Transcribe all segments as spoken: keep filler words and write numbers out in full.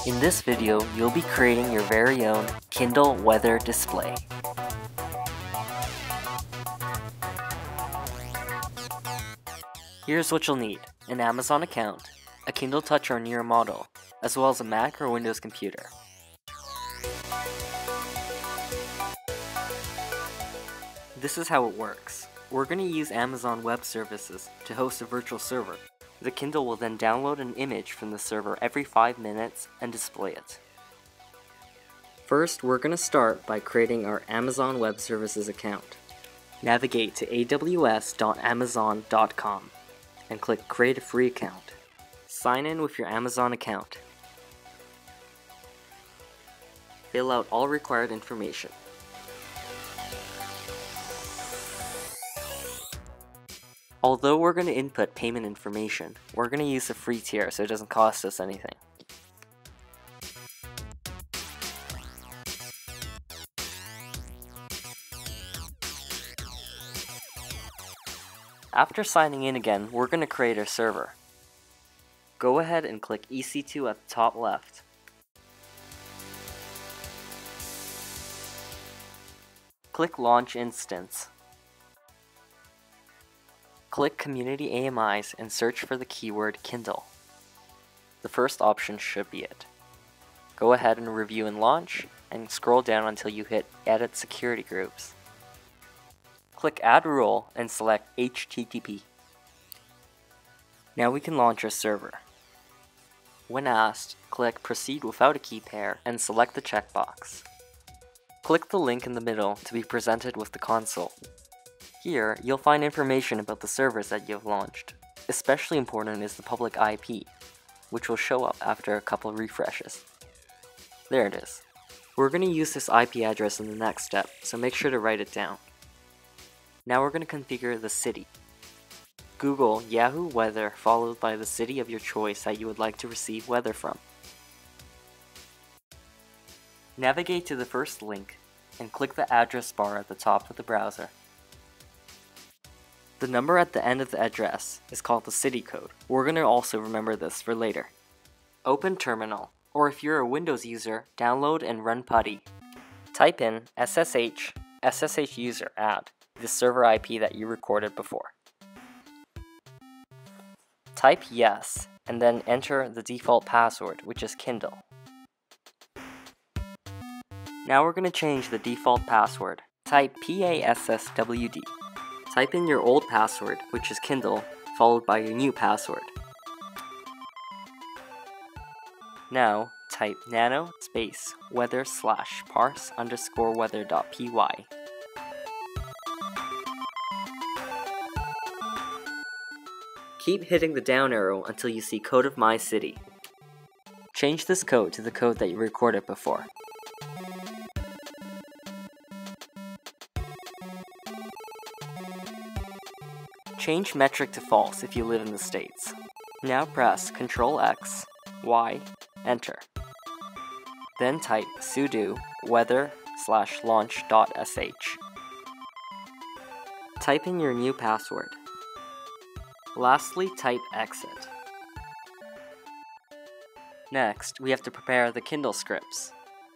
In this video, you'll be creating your very own Kindle weather display. Here's what you'll need: an Amazon account, a Kindle Touch or newer model, as well as a Mac or Windows computer. This is how it works. We're going to use Amazon Web Services to host a virtual server. The Kindle will then download an image from the server every five minutes and display it. First, we're going to start by creating our Amazon Web Services account. Navigate to a w s dot amazon dot com and click Create a Free Account. Sign in with your Amazon account. Fill out all required information. Although we're going to input payment information, we're going to use the free tier so it doesn't cost us anything. After signing in again, we're going to create our server. Go ahead and click E C two at the top left. Click Launch Instance. Click Community A M Is and search for the keyword Kindle. The first option should be it. Go ahead and review and launch, and scroll down until you hit Edit Security Groups. Click Add Rule and select H T T P. Now we can launch our server. When asked, click Proceed without a key pair and select the checkbox. Click the link in the middle to be presented with the console. Here, you'll find information about the servers that you've launched. Especially important is the public I P, which will show up after a couple refreshes. There it is. We're going to use this I P address in the next step, so make sure to write it down. Now we're going to configure the city. Google Yahoo Weather followed by the city of your choice that you would like to receive weather from. Navigate to the first link and click the address bar at the top of the browser. The number at the end of the address is called the city code. We're going to also remember this for later. Open Terminal, or if you're a Windows user, download and run PuTTY. Type in S S H S S H user add the server I P that you recorded before. Type yes, and then enter the default password, which is Kindle. Now we're going to change the default password. Type P A S S W D. Type in your old password, which is Kindle, followed by your new password. Now, type nano space weather slash parse underscore weather dot py. Keep hitting the down arrow until you see Code of My City. Change this code to the code that you recorded before. Change metric to false if you live in the States. Now press Control X, Y, Enter. Then type sudo weather slash launch dot sh. Type in your new password. Lastly, type exit. Next, we have to prepare the Kindle scripts.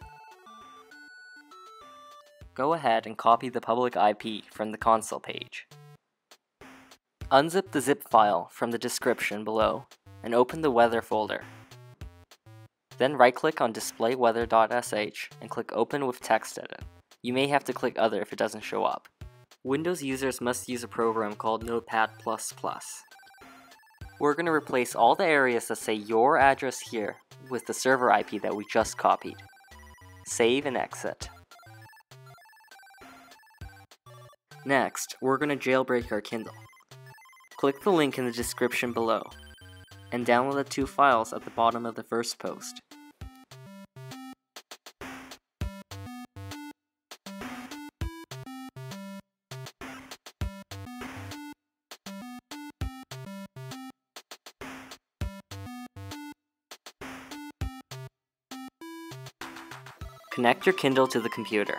Go ahead and copy the public I P from the console page. Unzip the zip file from the description below and open the weather folder. Then right-click on display weather dot sh and click Open with Text Edit. You may have to click Other if it doesn't show up. Windows users must use a program called Notepad plus plus. We're going to replace all the areas that say your address here with the server I P that we just copied. Save and exit. Next, we're going to jailbreak our Kindle. Click the link in the description below, and download the two files at the bottom of the first post. Connect your Kindle to the computer.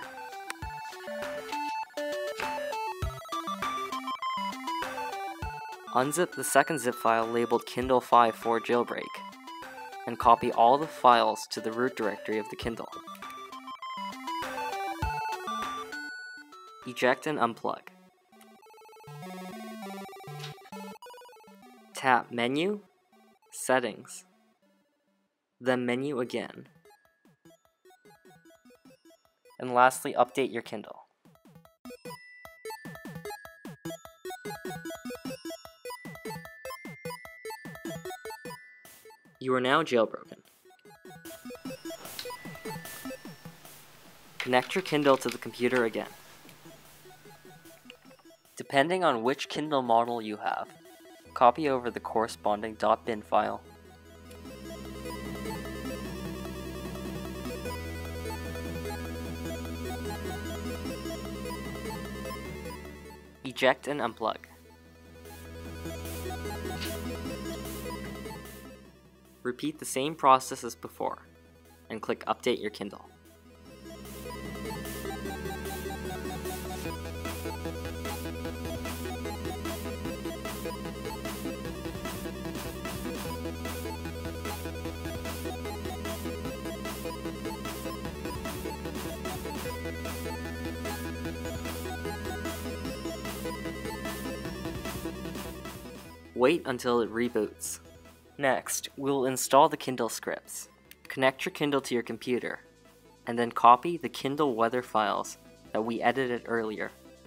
Unzip the second zip file labeled Kindle five for jailbreak. and copy all the files to the root directory of the Kindle. Eject and unplug. Tap Menu, Settings, then Menu again, and lastly update your Kindle. You are now jailbroken. Connect your Kindle to the computer again. Depending on which Kindle model you have, copy over the corresponding .bin file. Eject and unplug. Repeat the same process as before, and click Update your Kindle. Wait until it reboots. Next, we'll install the Kindle scripts. Connect your Kindle to your computer, and then copy the Kindle weather files that we edited earlier.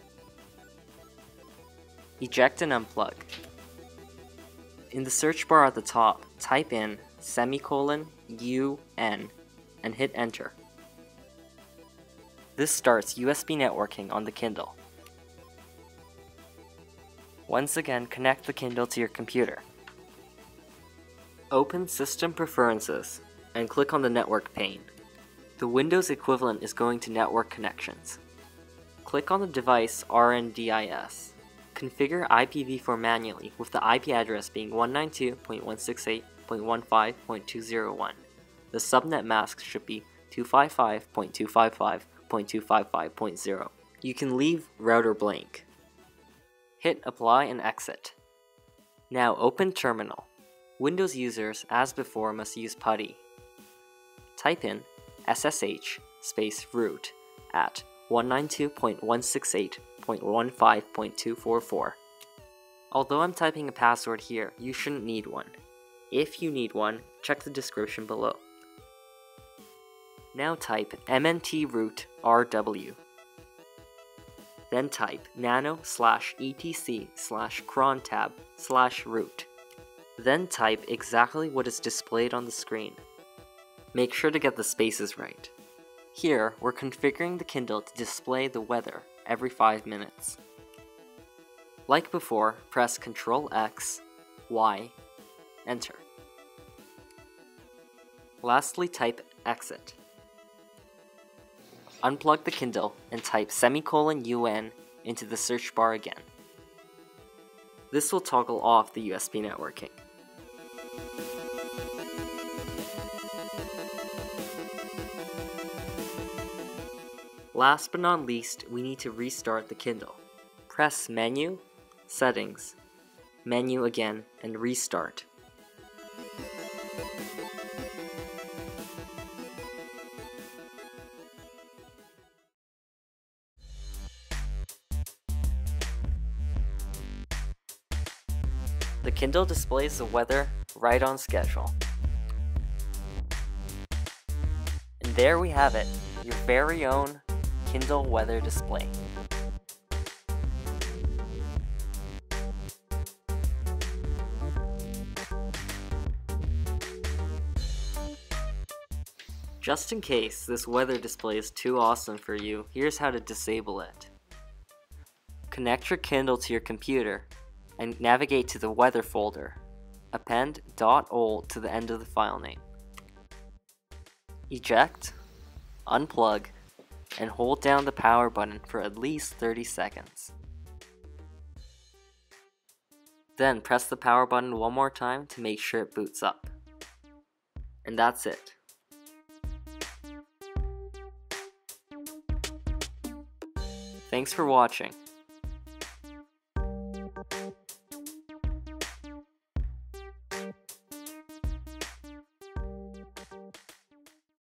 Eject and unplug. In the search bar at the top, type in semicolon U N and hit enter. This starts U S B networking on the Kindle. Once again, connect the Kindle to your computer. Open System Preferences and click on the Network pane. The Windows equivalent is going to Network Connections. Click on the device R N D I S. Configure I P v four manually with the I P address being one ninety-two dot one sixty-eight dot fifteen dot two oh one. The subnet mask should be two fifty-five dot two fifty-five dot two fifty-five dot zero. You can leave router blank. Hit Apply and exit. Now open Terminal. Windows users, as before, must use PuTTY. Type in S S H space root at one ninety-two dot one sixty-eight dot fifteen dot two forty-four. Although I'm typing a password here, you shouldn't need one. If you need one, check the description below. Now type mnt root rw. Then type nano slash etc slash crontab slash root. Then type exactly what is displayed on the screen. Make sure to get the spaces right. Here, we're configuring the Kindle to display the weather every five minutes. Like before, press control X, Y, enter. Lastly, type exit. Unplug the Kindle and type semicolon U N into the search bar again. This will toggle off the U S B networking. Last but not least, we need to restart the Kindle. Press Menu, Settings, Menu again, and Restart. The Kindle displays the weather right on schedule. And there we have it, your very own Kindle weather display. Just in case this weather display is too awesome for you, here's how to disable it. Connect your Kindle to your computer and navigate to the weather folder. Append .old to the end of the file name. Eject, unplug, and hold down the power button for at least thirty seconds. Then press the power button one more time to make sure it boots up. And that's it. Thanks for watching.